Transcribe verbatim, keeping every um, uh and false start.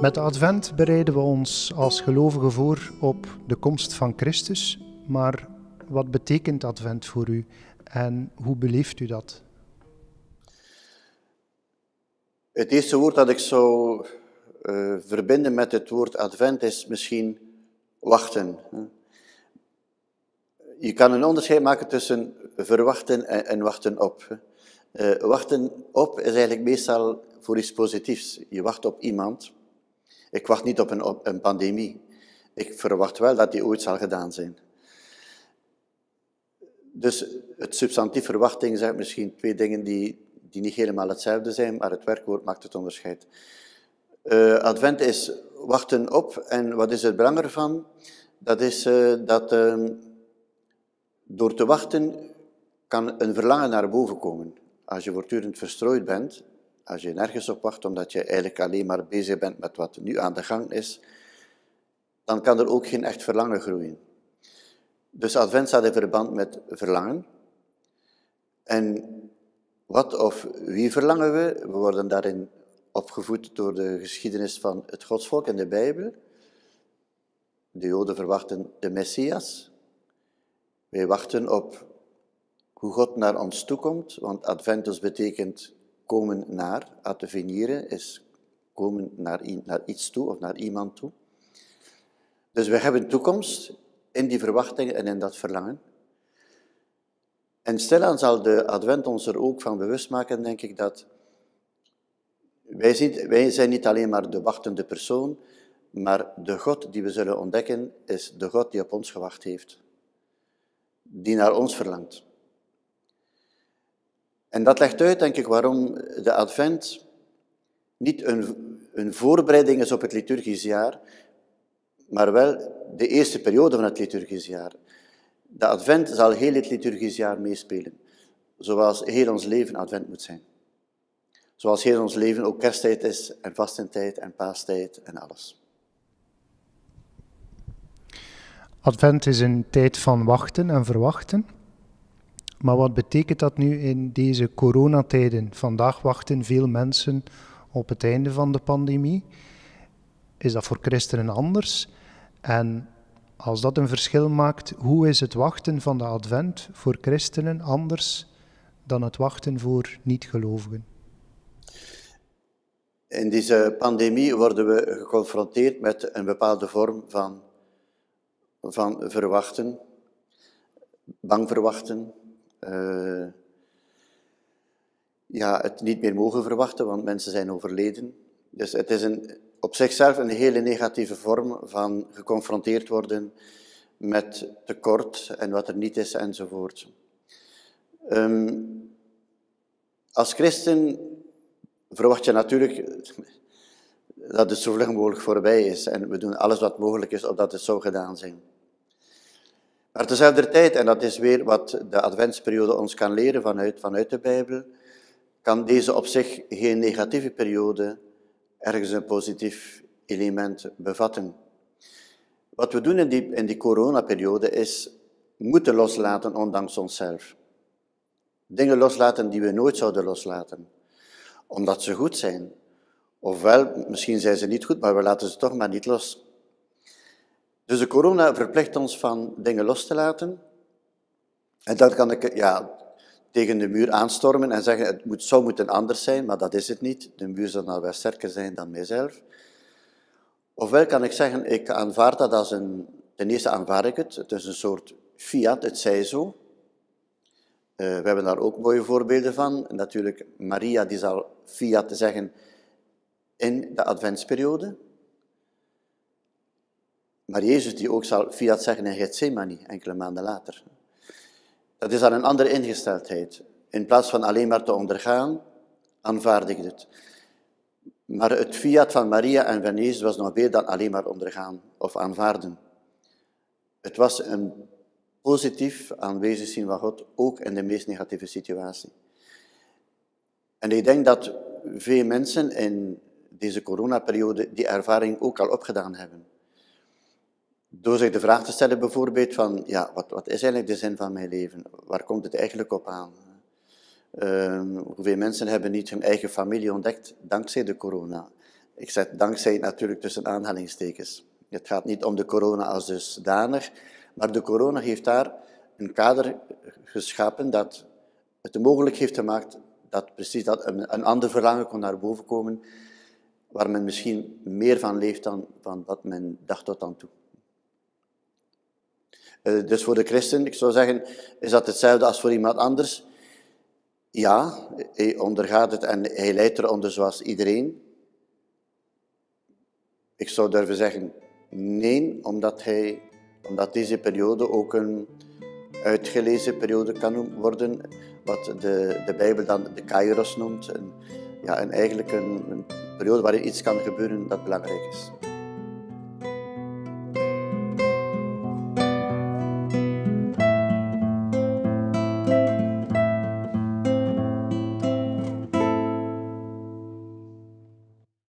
Met de Advent bereiden we ons als gelovigen voor op de komst van Christus. Maar wat betekent Advent voor u en hoe beleeft u dat? Het eerste woord dat ik zou uh, verbinden met het woord Advent is misschien wachten. Je kan een onderscheid maken tussen verwachten en, en wachten op. Uh, wachten op is eigenlijk meestal voor iets positiefs. Je wacht op iemand. Ik wacht niet op een, op een pandemie. Ik verwacht wel dat die ooit zal gedaan zijn. Dus het substantief verwachting zegt misschien twee dingen die, die niet helemaal hetzelfde zijn, maar het werkwoord maakt het onderscheid. Uh, Advent is wachten op. En wat is het belang ervan? Dat is uh, dat uh, door te wachten kan een verlangen naar boven komen. Als je voortdurend verstrooid bent, als je nergens op wacht, omdat je eigenlijk alleen maar bezig bent met wat nu aan de gang is, dan kan er ook geen echt verlangen groeien. Dus Advent staat in verband met verlangen. En wat of wie verlangen we? We worden daarin opgevoed door de geschiedenis van het godsvolk in de Bijbel. De Joden verwachten de Messias. Wij wachten op hoe God naar ons toekomt, want Adventus betekent komen naar, advenire is komen naar, naar iets toe of naar iemand toe. Dus we hebben toekomst in die verwachting en in dat verlangen. En stilaan zal de Advent ons er ook van bewust maken, denk ik, dat wij, zien, wij zijn niet alleen maar de wachtende persoon, maar de God die we zullen ontdekken is de God die op ons gewacht heeft. Die naar ons verlangt. En dat legt uit, denk ik, waarom de Advent niet een, een voorbereiding is op het liturgisch jaar, maar wel de eerste periode van het liturgisch jaar. De Advent zal heel het liturgisch jaar meespelen, zoals heel ons leven Advent moet zijn. Zoals heel ons leven ook kersttijd is, en vastentijd, en paastijd, en alles. Advent is een tijd van wachten en verwachten. Maar wat betekent dat nu in deze coronatijden? Vandaag wachten veel mensen op het einde van de pandemie. Is dat voor christenen anders? En als dat een verschil maakt, hoe is het wachten van de Advent voor christenen anders dan het wachten voor niet-gelovigen? In deze pandemie worden we geconfronteerd met een bepaalde vorm van, van verwachten, bang verwachten. Uh, ja, het niet meer mogen verwachten, want mensen zijn overleden. Dus het is een, op zichzelf een hele negatieve vorm van geconfronteerd worden met tekort en wat er niet is enzovoort. Um, als christen verwacht je natuurlijk dat het zo vlug mogelijk voorbij is en we doen alles wat mogelijk is opdat het zou gedaan zijn. Maar tezelfde tijd, en dat is weer wat de adventsperiode ons kan leren vanuit, vanuit de Bijbel, kan deze op zich geen negatieve periode ergens een positief element bevatten. Wat we doen in die, in die coronaperiode is moeten loslaten ondanks onszelf. Dingen loslaten die we nooit zouden loslaten, omdat ze goed zijn. Ofwel, misschien zijn ze niet goed, maar we laten ze toch maar niet los. Dus de corona verplicht ons van dingen los te laten. En dan kan ik ja, tegen de muur aanstormen en zeggen, het moet, zou moeten anders zijn, maar dat is het niet. De muur zal nou wel sterker zijn dan mijzelf. Ofwel kan ik zeggen, ik aanvaard dat als een... Ten eerste aanvaard ik het, het is een soort fiat, het zij zo. Uh, we hebben daar ook mooie voorbeelden van. En natuurlijk, Maria die zal fiat zeggen in de adventsperiode. Maar Jezus die ook zal fiat zeggen in Gethsemane, enkele maanden later. Dat is dan een andere ingesteldheid. In plaats van alleen maar te ondergaan, aanvaard ik het. Maar het fiat van Maria en van Jezus was nog meer dan alleen maar ondergaan of aanvaarden. Het was een positief aanwezig zien van God, ook in de meest negatieve situatie. En ik denk dat veel mensen in deze coronaperiode die ervaring ook al opgedaan hebben. Door zich de vraag te stellen bijvoorbeeld van, ja, wat, wat is eigenlijk de zin van mijn leven? Waar komt het eigenlijk op aan? Uh, hoeveel mensen hebben niet hun eigen familie ontdekt dankzij de corona? Ik zet dankzij natuurlijk tussen aanhalingstekens. Het gaat niet om de corona als dusdanig, maar de corona heeft daar een kader geschapen dat het mogelijk heeft gemaakt dat precies dat een, een ander verlangen kon naar boven komen, waar men misschien meer van leeft dan van wat men dacht tot dan toe. Uh, dus voor de christen, ik zou zeggen, is dat hetzelfde als voor iemand anders? Ja, hij ondergaat het en hij lijdt eronder zoals iedereen. Ik zou durven zeggen, nee, omdat, hij, omdat deze periode ook een uitgelezen periode kan worden, wat de, de Bijbel dan de kairos noemt. Een, ja, en eigenlijk een, een periode waarin iets kan gebeuren dat belangrijk is.